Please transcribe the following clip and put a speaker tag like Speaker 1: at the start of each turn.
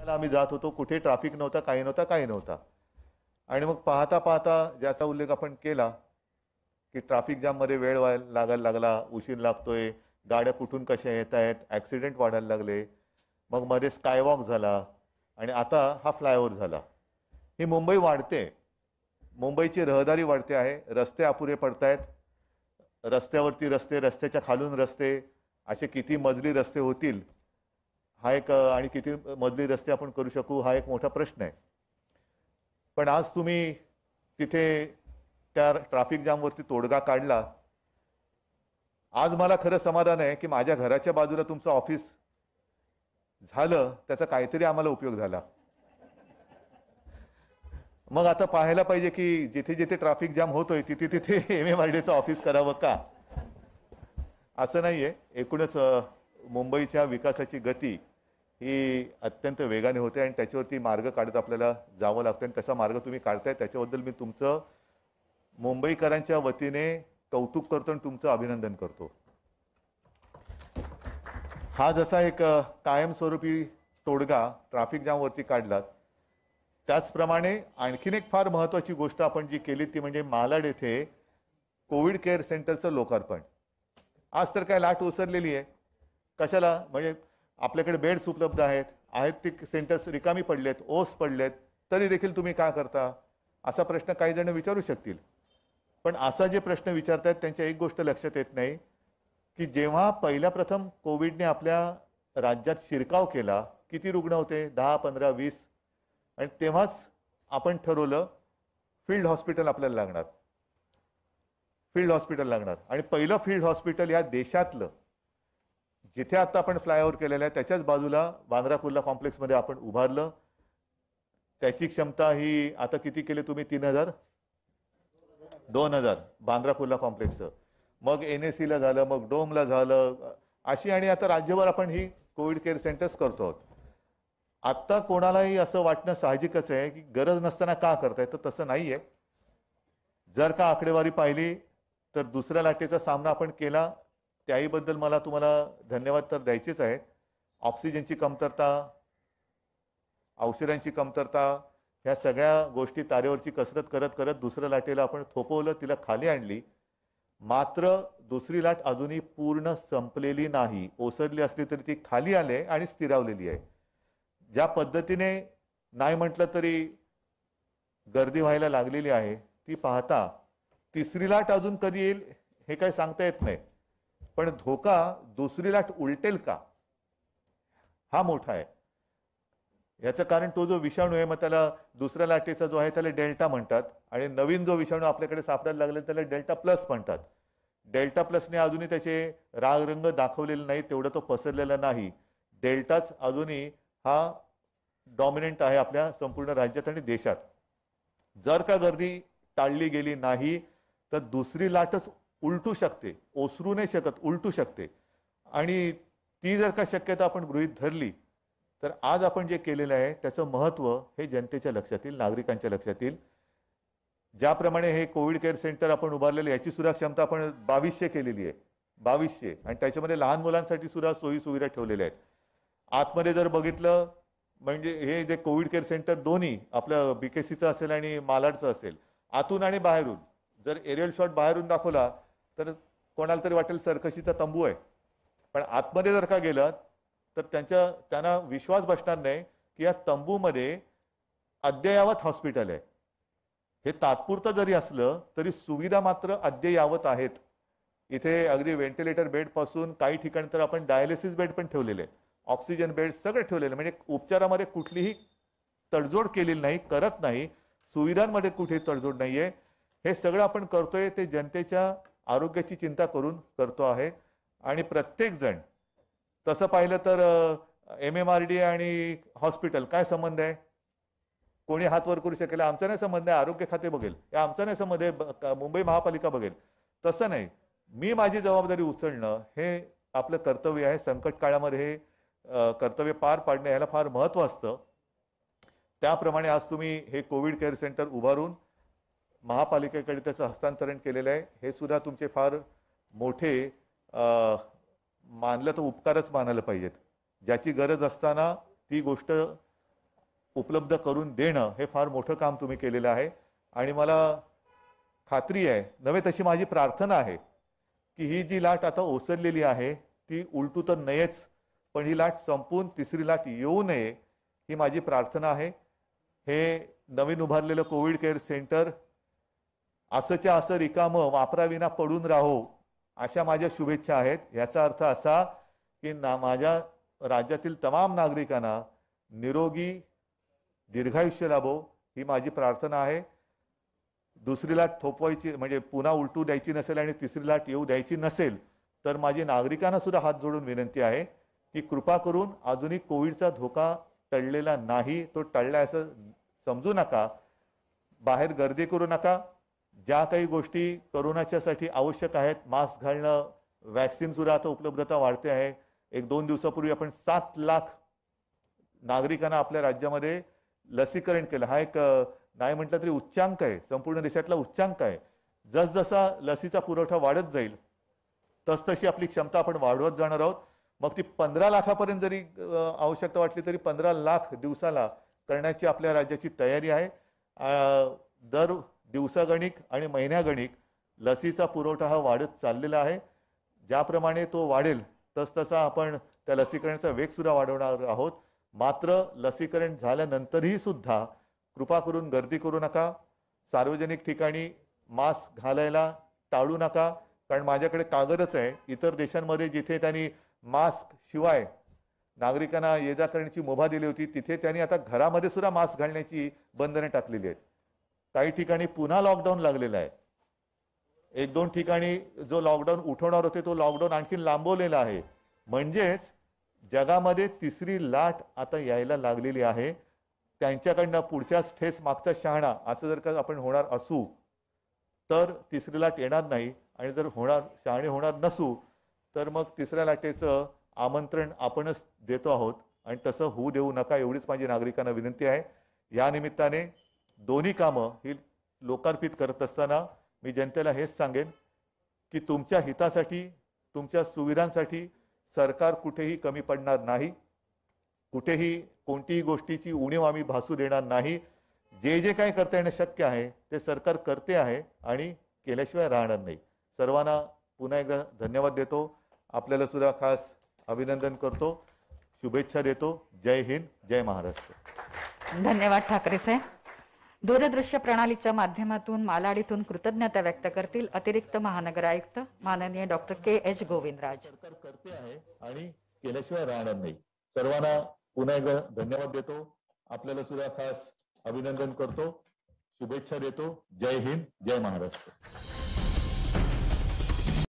Speaker 1: आम्ही जात होतो, कुठे ट्रॅफिक नव्हता, काही नव्हता. आणि मग पाहता पाहता ज्याचा उल्लेख आपण केला की ट्रॅफिक जाममध्ये वेळ लागायला लागला, उशीर लागतोय, गाड्या कुठून कशा येत आहेत, ॲक्सिडेंट वाढायला लागले. मग मध्ये स्कायवॉक झाला आणि आता हा फ्लायओव्हर झाला. ही मुंबई वाढते, मुंबईची रहदारी वाढते आहे, रस्ते अपुरे पडत आहेत, रस्त्यावरती रस्ते, रस्त्याच्या खालून रस्ते, असे किती मजली रस्ते होतील हा एक, आणि किती मजली रस्ते आपण करू शकू हा एक मोठा प्रश्न आहे. पण आज तुम्ही तिथे त्या ट्रॅफिक जामवरती तोडगा काढला. आज मला खरं समाधान आहे की माझ्या घराच्या बाजूला तुमचं ऑफिस झालं, त्याचा काहीतरी आम्हाला उपयोग झाला. मग आता पाहायला पाहिजे की जिथे जिथे ट्रॅफिक जाम होतोय तिथे तिथे MMRDAचं ऑफिस करावं का, असं नाहीये. एकूणच मुंबईच्या विकासाची गती ही अत्यंत वेगाने होते आणि त्याच्यावरती मार्ग काढत आपल्याला जावं लागतं. आणि कसा मार्ग तुम्ही काढताय त्याच्याबद्दल मी तुमचं मुंबईकरांच्या वतीने कौतुक करतो आणि तुमचं अभिनंदन करतो. हा जसा एक कायमस्वरूपी तोडगा ट्रॅफिक जामवरती काढला, त्याचप्रमाणे आणखीन एक फार महत्त्वाची गोष्ट आपण जी केली ती म्हणजे मालाड येथे कोविड केअर सेंटरचं लोकार्पण. आज तर काय लाट ओसरलेली आहे. कशाला? म्हणजे आपल्याकडे बेड्स उपलब्ध आहेत, ती सेंटर्स रिकामी पडलेत, ओस पडलेत, तरी देखील तुम्ही काय करता, असा प्रश्न काही जण विचारू शकतील. पण असा जे प्रश्न विचारतायत त्यांच्या एक गोष्ट लक्षात येत नाही की जेव्हा पहिल्या प्रथम कोविडने आपल्या राज्यात शिरकाव केला, किती रुग्ण होते? 10, 15, 20. आणि तेव्हाच आपण ठरवलं फील्ड हॉस्पिटल आपल्याला लागणार, फील्ड हॉस्पिटल लागणार. आणि पहिलं फील्ड हॉस्पिटल या देशातलं जिथे आता आपण फ्लायओव्हर केलेलं आहे त्याच्याच बाजूला बांद्रा कुर्ला कॉम्प्लेक्समध्ये आपण उभारलं. त्याची क्षमता ही आता किती केले तुम्ही? 3000, 2000 बांद्रा कुर्ला कॉम्प्लेक्सचं. मग NACला झालं, मग डोमला झालं, अशी. आणि आता राज्यभर आपण ही कोविड केअर सेंटर्स करतो आहोत. आत्ता कोणालाही असं वाटणं साहजिकच आहे की गरज नसताना का करताय, तर तसं नाहीये. जर का आकडेवारी पाहिली तर दुसऱ्या लाटेचा सामना आपण केला, त्याहीबद्दल मला तुम्हाला धन्यवाद तर द्यायचेच आहेत. ऑक्सिजनची कमतरता, औषधांची कमतरता, ह्या सगळ्या गोष्टी तारेवरची कसरत करत करत दुसऱ्या लाटेला आपण थोपवलं, तिला खाली आणली. मात्र दुसरी लाट अजूनही पूर्ण संपलेली नाही. ओसरली असली तरी ती खाली आली आणि स्थिरावलेली आहे. ज्या पद्धतीने नाही म्हटलं तरी गर्दी व्हायला लागलेली आहे, ती पाहता तिसरी लाट अजून कधी येईल हे काही सांगता येत नाही. पण धोका दुसरी लाट उलटेल का हा मोठा आहे. याचं कारण तो जो विषाणू आहे, मग त्याला दुसऱ्या लाटेचा जो आहे त्याला डेल्टा म्हणतात, आणि नवीन जो विषाणू आपल्याकडे सापडायला लागला त्याला डेल्टा प्लस म्हणतात. डेल्टा प्लसने अजूनही त्याचे रंग दाखवलेले नाही, तेवढं तो पसरलेला नाही. डेल्टाच अजूनही हा डॉमिनंट आहे आपल्या संपूर्ण राज्यात आणि देशात. जर का गर्दी टाळली गेली नाही तर दुसरी लाटच उलटू शकते, ओसरू नाही शकत, उलटू शकते. आणि ती जर का शक्यता आपण गृहीत धरली तर आज आपण जे केलेलं आहे त्याचं महत्त्व हे जनतेच्या लक्षात येईल, नागरिकांच्या लक्षात येईल. ज्याप्रमाणे हे कोविड केअर सेंटर आपण उभारलेलं, याची सुद्धा क्षमता आपण 2200 केलेली आहे, 2200. आणि त्याच्यामध्ये लहान मुलांसाठी सुद्धा सोयी सुविधा ठेवलेल्या आहेत. आतमध्ये जर बघितलं म्हणजे हे जे कोविड केअर सेंटर दोन्ही आपलं BKCचं असेल आणि मालाडचं असेल, आतून आणि बाहेरून जर एरियल शॉट बाहेरून दाखवला तर कोणाला तरी वाटेल सरकशीचा तंबू आहे. पण आतमध्ये जर का गेलं तर त्यांना विश्वास बसणार नाही की या तंबूमध्ये अद्ययावत हॉस्पिटल आहे. हे तात्पुरतं जरी असलं तरी सुविधा मात्र अद्ययावत आहेत. इथे अगदी व्हेंटिलेटर बेड पासून काही ठिकाणी तर आपण डायलिसिस बेड पण ठेवलेले, ऑक्सिजन बेड सगळे ठेवलेले. म्हणजे उपचारामध्ये कुठलीही तडजोड केलेली नाही, करत नाही, सुविधांमध्ये कुठेही तडजोड नाहीये. हे सगळं आपण करतोय ते जनतेच्या आरोग्याची चिंता करून करतो आहे. आणि प्रत्येक जण तसं पाहिलं तर MMRDA आणि हॉस्पिटल काय संबंध आहे? कोणी हात वर करू शकेल? आमचा नाही संबंध आहे, आरोग्य खाते बघेल, आमचा नाही संबंध आहे, मुंबई महापालिका बघेल. तसं नाही, मी माझी जबाबदारी उचलणं हे आपलं कर्तव्य आहे. संकट काळामध्ये हे कर्तव्य पार पाडणं याला फार महत्त्व असतं. त्याप्रमाणे आज तुम्ही हे कोविड केअर सेंटर उभारून महापालिकेकडे त्याचं हस्तांतरण केलेलं आहे. हे सुद्धा तुमचे फार मोठे मानलं तर उपकारच मानायला पाहिजेत. ज्याची गरज असताना ती गोष्ट उपलब्ध करून देणं हे फार मोठं काम तुम्ही केलेलं आहे. आणि मला खात्री आहे, नव्हे तशी माझी प्रार्थना आहे, की ही जी लाट आता ओसरलेली आहे ती उलटू तर नयेच, पण ही लाट संपून तिसरी लाट येऊ नये ही माझी प्रार्थना आहे. हे नवीन उभारलेलं कोविड केअर सेंटर असंच्या असं रिकामं वापराविना पडून राहो अशा माझ्या शुभेच्छा आहेत. याचा अर्थ असा की माझ्या राज्यातील तमाम नागरिकांना निरोगी दीर्घायुष्य लाभो ही माझी प्रार्थना आहे. दुसरी लाट थोपवायची म्हणजे पुन्हा उलटू द्यायची नसेल आणि तिसरी लाट येऊ द्यायची नसेल तर माझी नागरिकांना सुद्धा हात जोडून विनंती आहे की कृपा करून अजूनही कोविडचा धोका टळलेला नाही, तो टळला असं समजू नका. बाहेर गर्दी करू नका. ज्या काही गोष्टी कोरोनाच्यासाठी आवश्यक आहेत, मास्क घालणं, वॅक्सिन सुद्धा आता उपलब्धता वाढते आहे. 1-2 दिवसापूर्वी आपण 7 लाख नागरिकांना आपल्या राज्यामध्ये लसीकरण केलं. हा एक नाही म्हटलं तरी उच्चांक आहे, संपूर्ण देशातला उच्चांक आहे. जसजसा लसीचा पुरवठा वाढत जाईल तसतशी आपली क्षमता आपण वाढवत जाणार आहोत. मग ती 15 लाखापर्यंत जरी आवश्यकता वाटली तरी 15 लाख दिवसाला करण्याची आपल्या राज्याची तयारी आहे. दर दिवसागणिक आणि महिन्यागणिक लसीचा पुरवठा हा वाढत चाललेला आहे. ज्याप्रमाणे तो वाढेल तसतसा आपण त्या लसीकरणाचा वेग सुद्धा वाढवणार आहोत. मात्र लसीकरण झाल्यानंतरही सुद्धा कृपा करून गर्दी करू नका. सार्वजनिक ठिकाणी मास्क घालायला टाळू नका, कारण माझ्याकडे कागदच आहे. इतर देशांमध्ये जिथे त्यांनी मास्क शिवाय नागरिकांना ये जा करण्याची मुभा दिली होती तिथे त्यांनी आता घरामध्ये सुद्धा मास्क घालण्याची बंधने टाकलेली आहेत. काही ठिकाणी पुन्हा लॉकडाऊन लागलेला आहे. 1-2 ठिकाणी जो लॉकडाऊन उठवणार होते तो लॉकडाऊन आणखी लांबवलेला आहे. म्हणजेच जगामध्ये तिसरी लाट आता यायला लागलेली आहे. त्यांच्याकडनं पुढच्याच ठेस मागचा शहाणा असं जर का आपण होणार असू तर तिसरी लाट येणार नाही. आणि जर शहाणे होणार नसू तर मग तिसऱ्या लाटेचं आमंत्रण आपणच देतो आहोत आणि तसं होऊ देऊ नका एवढीच माझी नागरिकांना विनंती आहे. या निमित्ताने दोन्ही कामं ही लोकार्पित करत असताना मी जनतेला हेच सांगेन की तुमच्या हितासाठी, तुमच्या सुविधांसाठी सरकार कुठेही कमी पडणार नाही. कुठेही कोणतीही गोष्टीची उणीव आम्ही भासू देणार नाही. जे जे काही करता येणं शक्य आहे ते सरकार करते आहे आणि केल्याशिवाय राहणार नाही. सर्वांना पुन्हा एकदा धन्यवाद देतो. आपल्याला सुद्धा खास अभिनंदन करतो, शुभेच्छा देतो. जय हिंद, जय महाराष्ट्र.
Speaker 2: धन्यवाद ठाकरे साहेब. दूरदृश्य प्रणालीच्या माध्यमातून मालाडीतून कृतज्ञता व्यक्त करतील अतिरिक्त महानगर आयुक्त माननीय डॉक्टर के.एच. गोविंदराज.
Speaker 1: सरकार करते आहे आणि केल्याशिवाय राहणार नाही. सर्वांना पुन्हा एकदा धन्यवाद देतो. आपल्याला सुद्धा खास अभिनंदन करतो, शुभेच्छा देतो. जय हिंद, जय महाराष्ट्र.